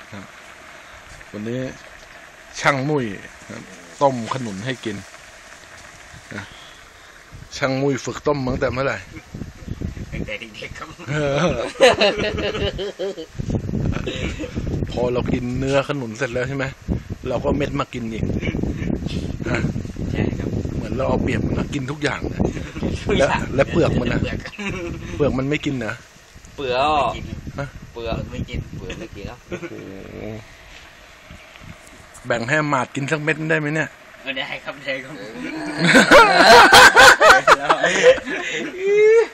วันนี้ช่างมุ้ยต้มขนุนให้กินช่างมุ้ยฝึกต้มตั้งแต่เมื่อไหร่ตั้งแต่เด็กๆครับพอเรากินเนื้อขนุนเสร็จแล้วใช่ไหมเราก็เม็ดมากินอีกใช่ครับเหมือนเราเอาเปรียบมันนะกินทุกอย่างนะและเปลือกมันนะเปลือกมันไม่กินนะเปลือกไม่กินเปลือกไม่กินครับแบ่งให้หมาดกินสักเม็ดได้ไหมเนี่ยไม่ได้ครับ